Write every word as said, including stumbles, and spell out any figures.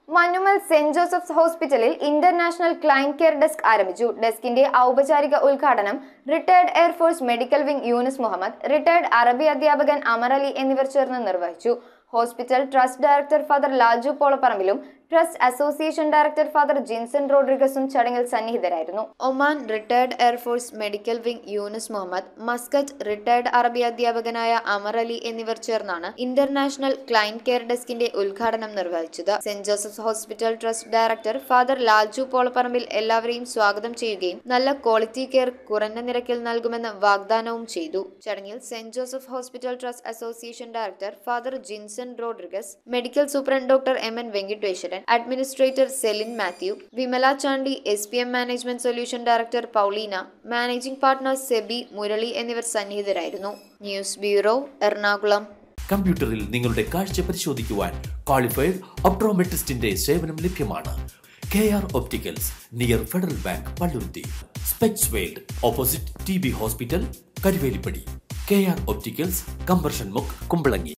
Manjummel Saint Joseph's Hospitalil International Client Care Desk ആരംഭിച്ചു. ഡെസ്കിന്റെ ഔപചാരിക ഉദ്ഘാടനം retired air force medical wing Yunus Muhammad, retired അറബി അധ്യാപകൻ അമർ അലി എന്നിവർ ചേർന്ന് നിർവഹിച്ചു. Hospital trust director father Lalju പോളപ്പറമ്പിലും trust association director father Jinson റോഡ്രിഗസും ചടങ്ങിൽ സന്നിഹിതരായിരുന്നു. Oman retired air force medical wing Yunus Muhammad, Muscat retired അറബി അധ്യാപകനായ അമർ അലി എന്നിവർ ചേർന്നാണ് ഇന്റർനാഷണൽ ക്ലയന്റ് കെയർ ഡെസ്കിന്റെ ഉദ്ഘാടനം നിർവഹിച്ചത്. Saint Joseph's hospital trust director father Lalju Polapparambil എല്ലാവരെയും സ്വാഗതം ചെയ്യുകയും നല്ല ക്വാളിറ്റി കെയർ കുറഞ്ഞ നിരക്കിൽ നൽകുമെന്ന് വാഗ്ദാനവും ചെയ്തു. ചടങ്ങിൽ Saint Joseph hospital trust association director father Jinson Rodrigues, medical superintendent doctor M N Venkiteswaran, administrator Celine Mathew, Vimala Chandy, S P M management solution director Paulina, managing partner Sebi, Murali എന്നിവർ സന്നിഹിതരായിരുന്നു. News bureau, Ernakulam. കമ്പ്യൂട്ടറിൽ നിങ്ങളുടെ കാഴ്ച പരിശോധിക്കുവാൻ ക്വാളിഫൈഡ് ഒപ്ട്രോമെട്രിസ്റ്റിന്റെ സേവനം ലഭ്യമാണ്. K R opticals, near Federal Bank, Palluruthy. Specs world, opposite T B hospital, Karuvelippady. K R opticals, കമ്പർഷൻ മുക്ക്, കുമ്പളങ്ങി.